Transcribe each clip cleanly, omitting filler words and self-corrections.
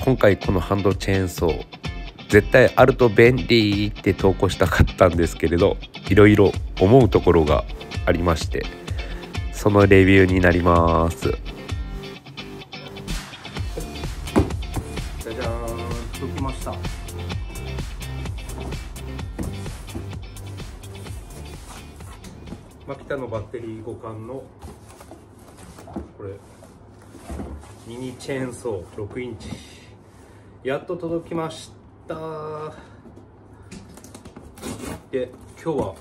今回このハンドチェーンソー絶対あると便利って投稿したかったんですけれど、いろいろ思うところがありまして、そのレビューになります。じゃじゃーん、届きました。マキタのバッテリー互換のこれミニチェーンソー6インチ、やっと届きました。で、今日は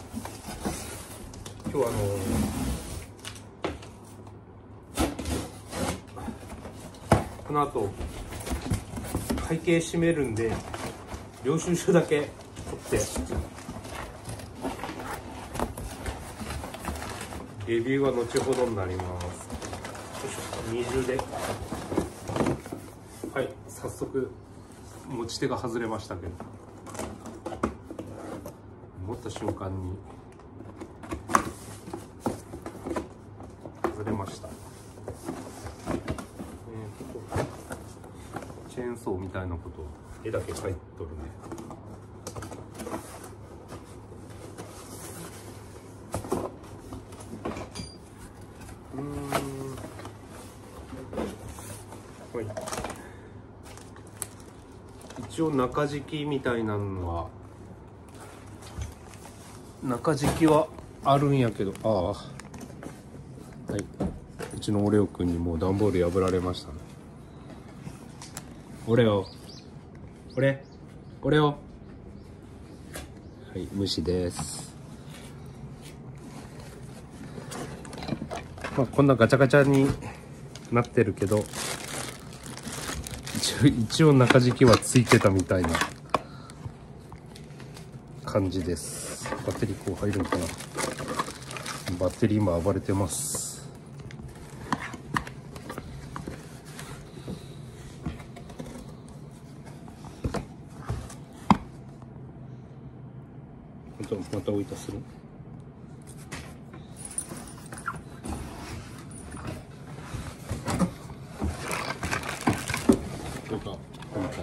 この後会計締めるんで領収書だけ取ってレビューは後ほどになります。二重で、はい、早速持ち手が外れましたけど、持った瞬間に外れました。チェーンソーみたいなこと絵だけ描いとるね。はい、一応中敷きみたいなのはあるんやけど、はい、うちのオレオくんにもう段ボール破られましたね。オレオはい、無視です。まあこんなガチャガチャになってるけど、一応中敷きはついてたみたいな感じです。バッテリーこう入るのかな。バッテリー今暴れてます。また置いたする。これが今回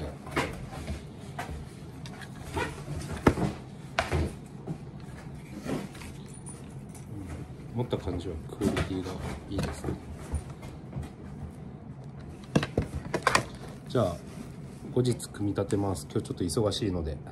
持った感じはクオリティがいいですね。じゃあ後日組み立てます。今日ちょっと忙しいので。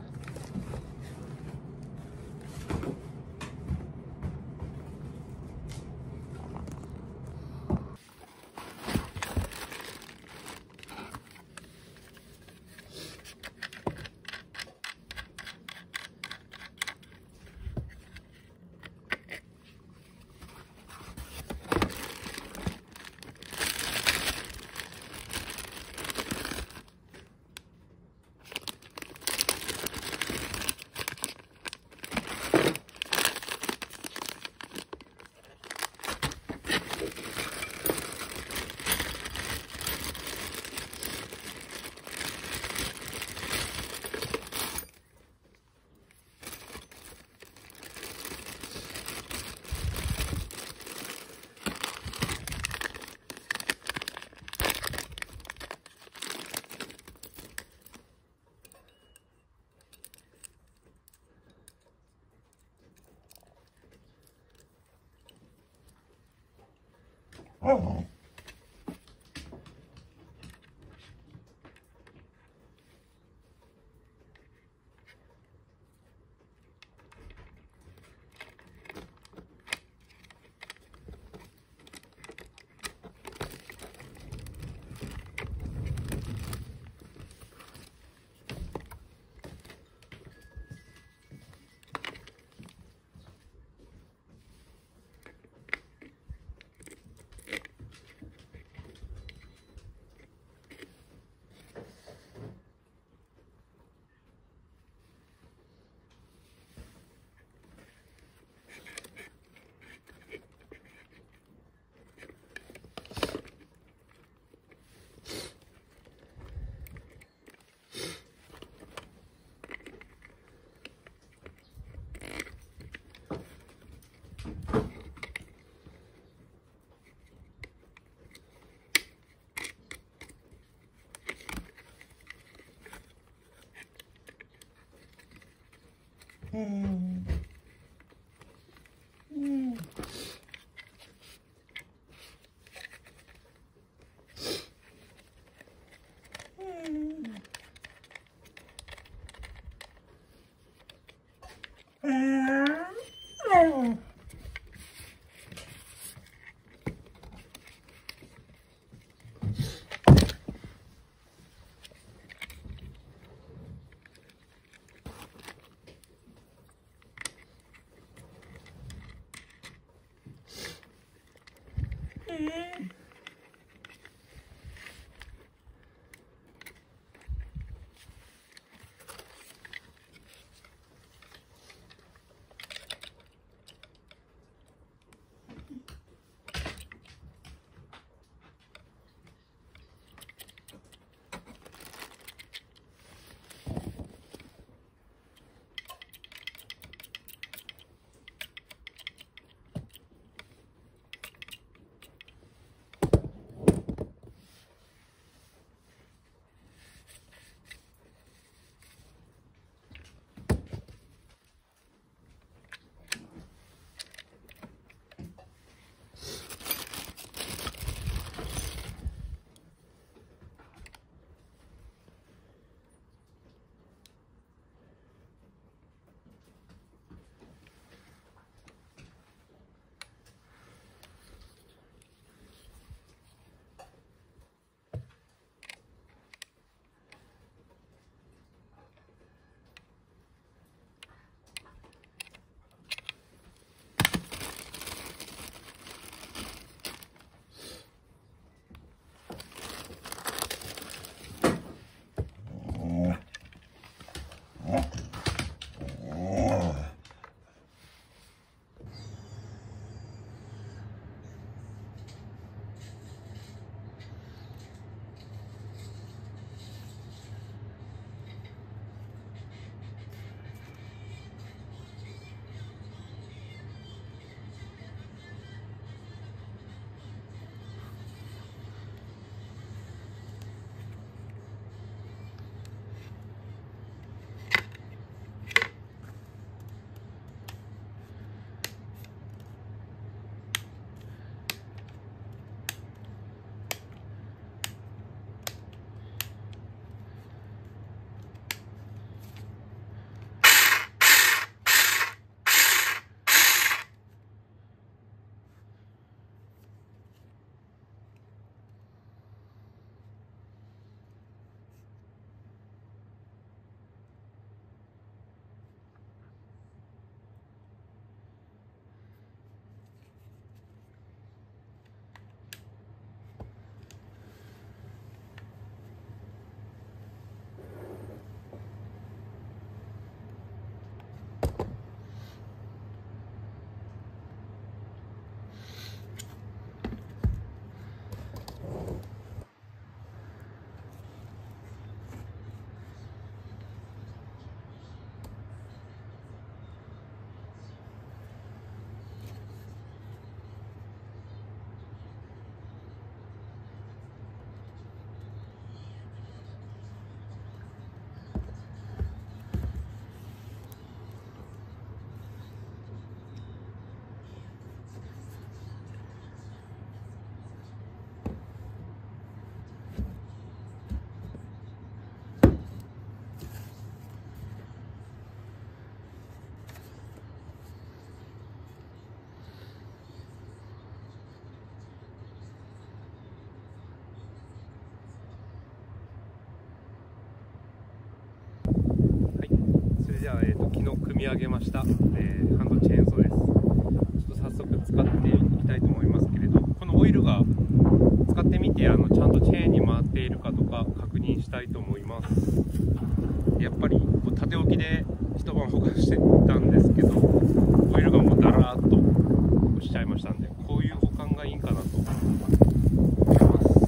じゃあ、昨日組み上げました、ハンドチェーンソーです。ちょっと早速使っていきたいと思いますけれど、このオイルが使ってみてちゃんとチェーンに回っているかとか確認したいと思います。やっぱりこう縦置きで一晩保管してたんですけど、オイルがもうダラーっとしちゃいましたんで、こういう保管がいいんかなと思います。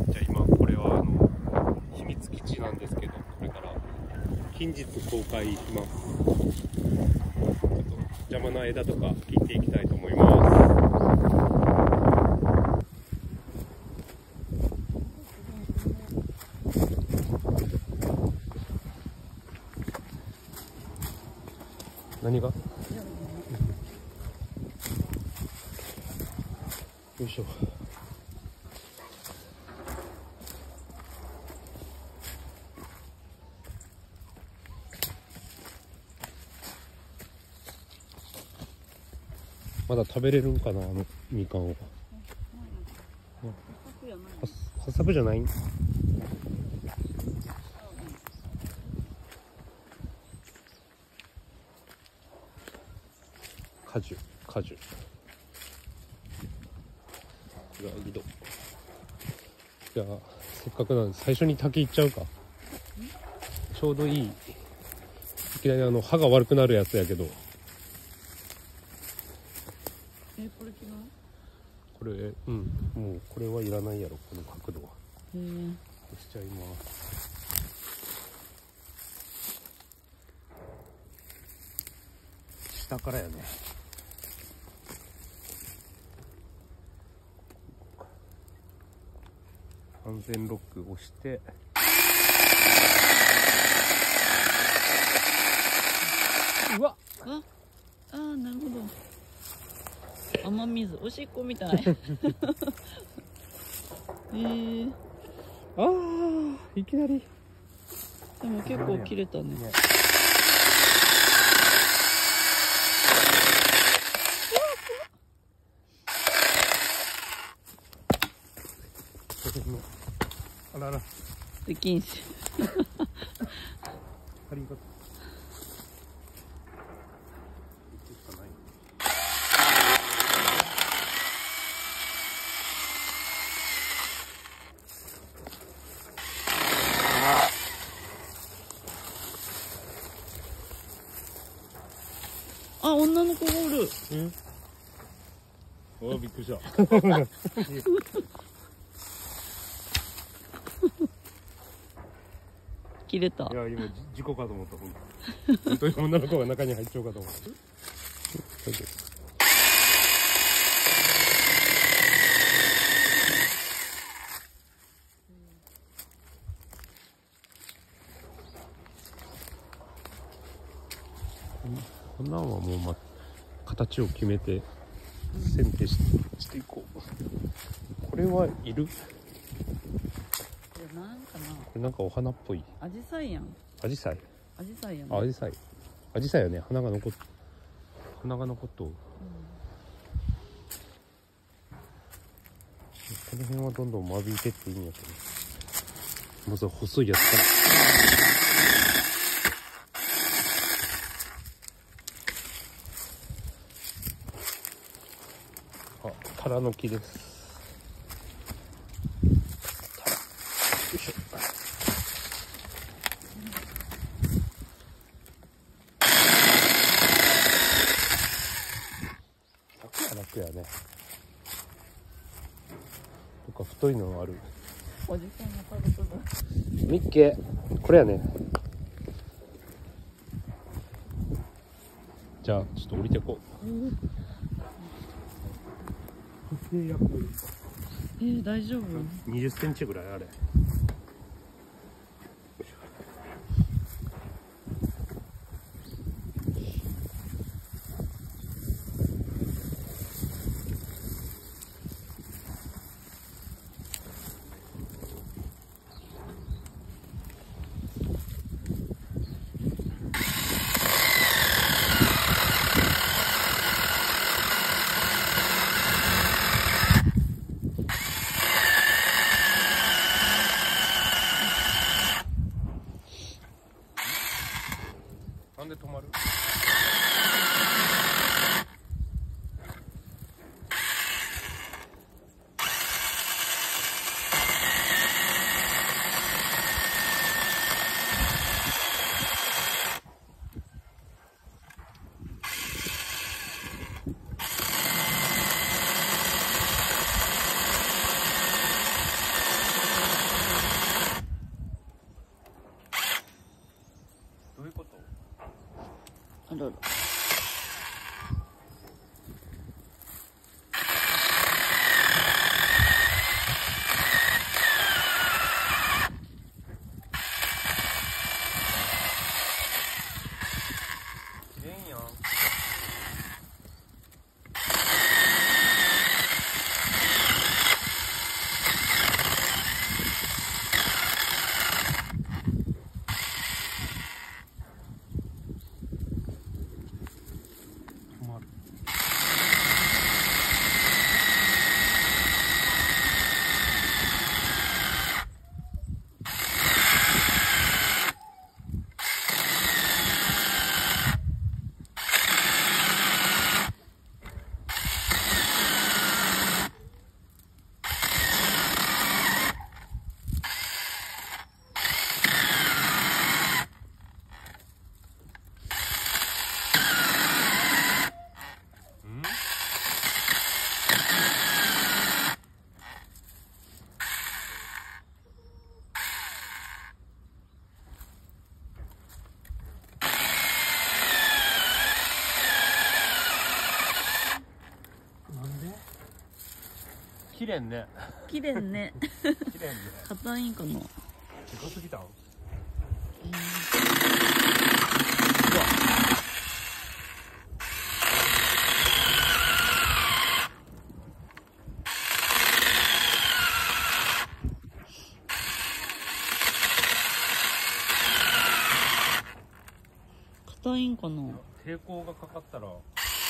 じゃあ今これは秘密基地なんですけど、これから近日公開します。ちょっと邪魔な枝とか切っていきたいと思います。 何が？よいしょ。まだ食べれるんかな、あのみかんを。八作じゃない？果樹。が井戸。じゃあせっかくなんで最初に竹行っちゃうか。ちょうどいい。いきなり歯が悪くなるやつやけど。 これ違う？ これもうこれはいらないやろ、この角度は。 へえ。 しちゃいます。下からやね。安全ロック押して。うわっ。 あ、なるほど。雨水、おしっこみたい。 ああ、いきなり。 でも結構切れたね。 あらら。 できんし。 ありがとう。 あ、女の子がおる。 あ、びっくりした。 切れた。 いや、今事故かと思った。本当に女の子が中に入っちゃうかと思った。こんなんはもう、形を決めて剪定していこう。これはいる？ これなんかな。 これなんかお花っぽい。 アジサイやん。 アジサイ。 アジサイやん。 アジサイ。アジサイよね。花が残っとう。この辺はどんどん間引いてっていいんやけど。まずは細いやつから。タラの木です。タラ。よいしょ。楽やね。とか太いのがある。 おじさんが食べとる。 ミッケ、これやね。じゃあちょっと降りてこう。 大丈夫 ？20センチぐらいあれ。なんで止まる？どういうこと？ あらら。 きれいやん。 れんね。 綺麗ね。 綺麗ね。 硬いんかな。 でかすぎたん。 硬いんかな。 抵抗がかかったら。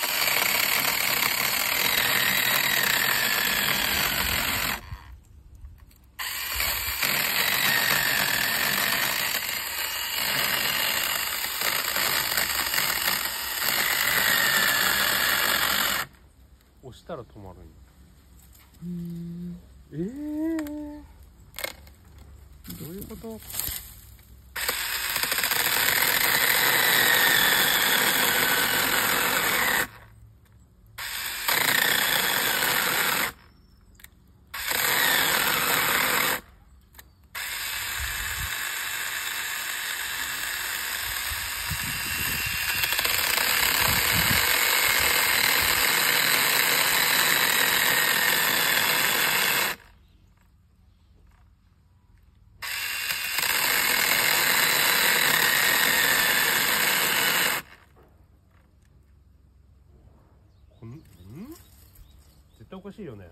押したら止まるんや。どういうこと？絶対おかしいよね。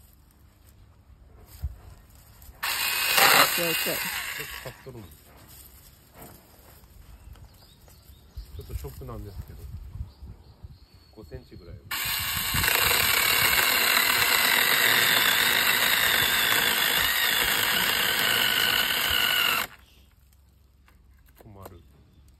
ちょいちょい。 ちょっとかっとるんです。ちょっとショックなんですけど、5センチぐらい。止まる。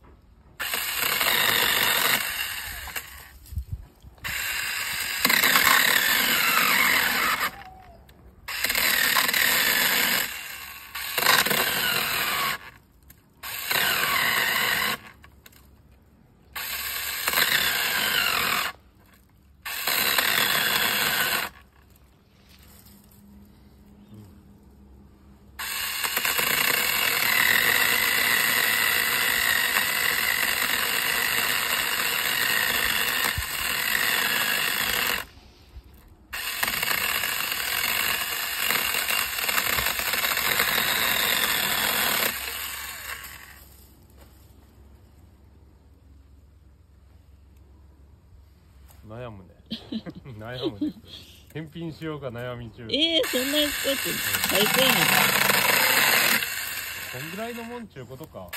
悩むね。悩むね。返品しようか悩み中。 そんなに使って最低やこんぐらいのもんちゅうことか。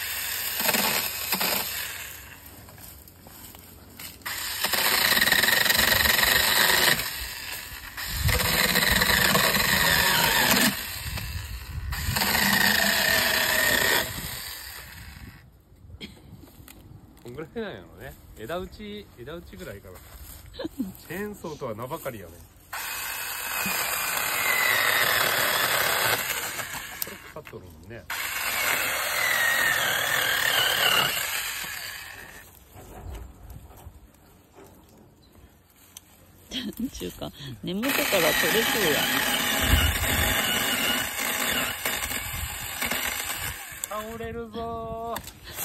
こんぐらいなんやろね。枝打ちぐらいかな。チェーンソーとは名ばかりやね。これかかっとるもんね。 なんちゅうか、根元から取れそうや。 倒れるぞ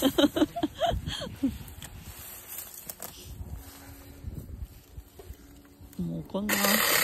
もうこんな。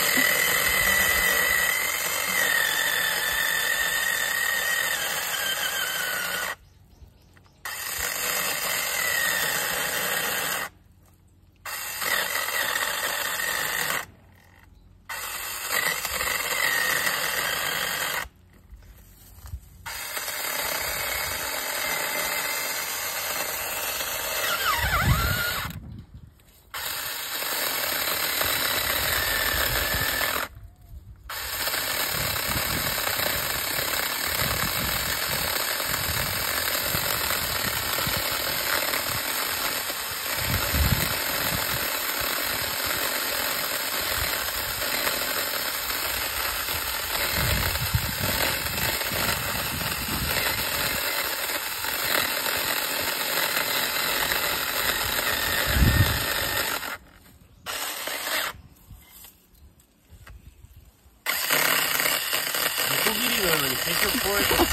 結局こういうことか。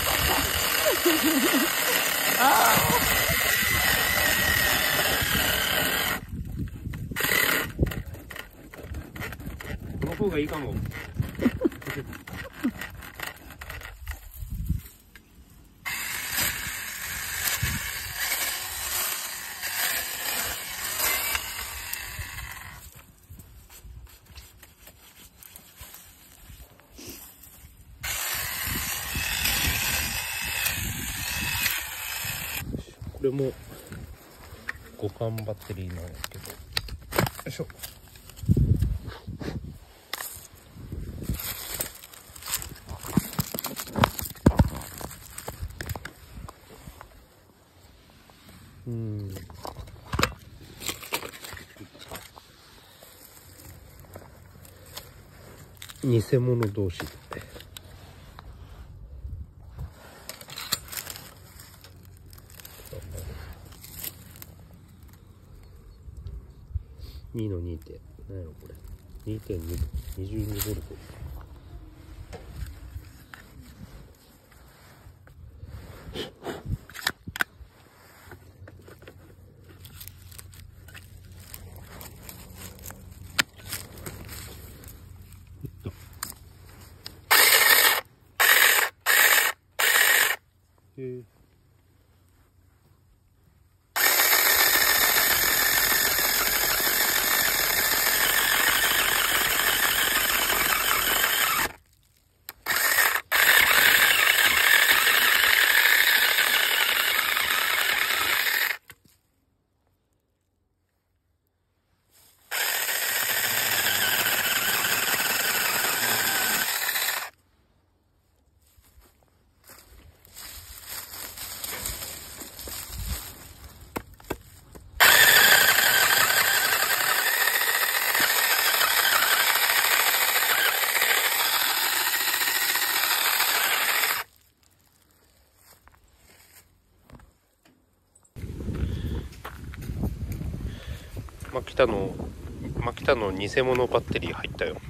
この方がいいかも。 これも互換バッテリーなんですけど、よいしょ。偽物同士で2の2って何やろこれ 2.2 22ボルト。マキタの偽物バッテリー入ったよ。